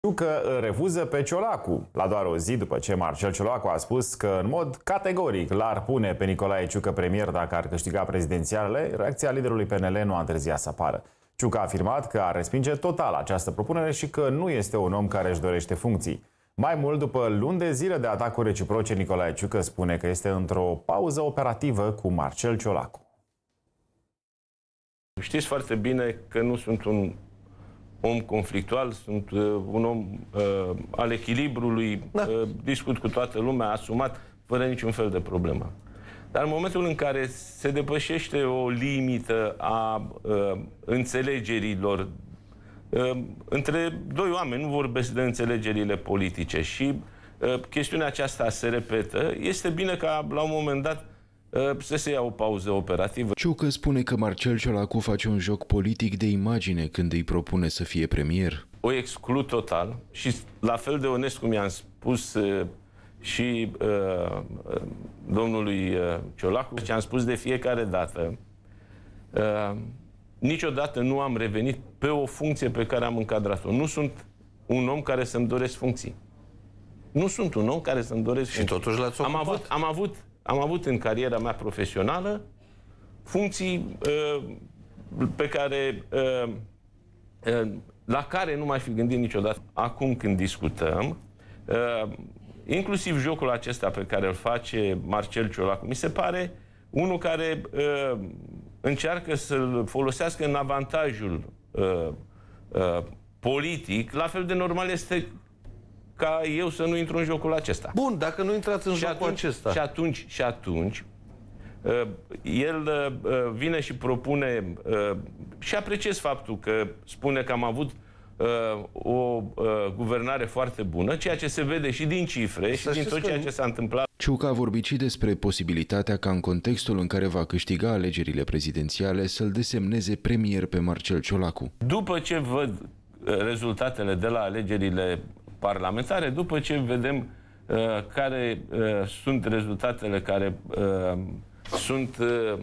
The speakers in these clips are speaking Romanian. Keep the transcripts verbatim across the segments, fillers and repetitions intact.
Ciucă refuză pe Ciolacu. La doar o zi după ce Marcel Ciolacu a spus că în mod categoric l-ar pune pe Nicolae Ciucă premier dacă ar câștiga prezidențialele, reacția liderului P N L nu a întârziat să apară. Ciucă a afirmat că ar respinge total această propunere și că nu este un om care își dorește funcții. Mai mult, după luni de zile de atacuri reciproce, Nicolae Ciucă spune că este într-o pauză operativă cu Marcel Ciolacu. Știți foarte bine că nu sunt un om conflictual, sunt uh, un om uh, al echilibrului, da. uh, discut cu toată lumea, asumat, fără niciun fel de problemă. Dar în momentul în care se depășește o limită a uh, înțelegerilor uh, între doi oameni, nu vorbesc de înțelegerile politice, și uh, chestiunea aceasta se repetă, este bine ca la un moment dat să se ia o pauză operativă. Ciucă spune că Marcel Ciolacu face un joc politic de imagine când îi propune să fie premier. O exclu total și la fel de onest cum i-am spus uh, și uh, domnului uh, Ciolacu, ce am spus de fiecare dată, uh, niciodată nu am revenit pe o funcție pe care am încadrat-o. Nu sunt un om care să-mi doresc funcții. Nu sunt un om care să-mi doresc funcții. Și totuși l-ați ocupat. Am avut, am avut Am avut în cariera mea profesională funcții uh, pe care, uh, uh, la care nu m-aș fi gândit niciodată. Acum când discutăm, uh, inclusiv jocul acesta pe care îl face Marcel Ciolacu, mi se pare unul care uh, încearcă să-l folosească în avantajul uh, uh, politic. La fel de normal este ca eu să nu intru în jocul acesta. Bun, dacă nu intrați în și jocul atunci, acesta. Și atunci, și atunci uh, el uh, vine și propune, uh, și apreciez faptul că spune că am avut uh, o uh, guvernare foarte bună, ceea ce se vede și din cifre și din tot ceea ce s-a întâmplat. Ciucă a vorbit și despre posibilitatea ca în contextul în care va câștiga alegerile prezidențiale să-l desemneze premier pe Marcel Ciolacu. După ce văd rezultatele de la alegerile parlamentare, după ce vedem uh, care uh, sunt rezultatele care uh, sunt uh,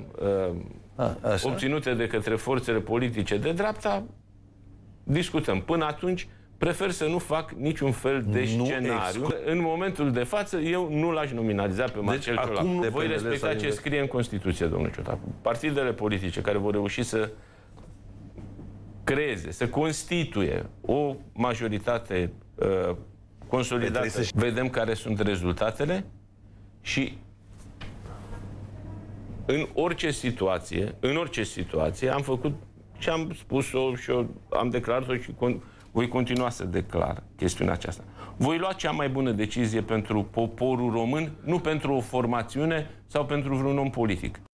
A, obținute de către forțele politice de dreapta, discutăm. Până atunci, prefer să nu fac niciun fel de nu scenariu. Exclu... În momentul de față, eu nu l-aș nominaliza pe Marcel deci, Ciolacu. Voi respecta ce scrie în Constituție, domnul Ciolacu. Partidele politice care vor reuși să creeze, să constituie o majoritate uh, consolidată. Să... Vedem care sunt rezultatele și în orice situație, în orice situație am făcut și am spus-o și o, am declarat-o și con voi continua să declar chestiunea aceasta. Voi lua cea mai bună decizie pentru poporul român, nu pentru o formațiune sau pentru vreun om politic.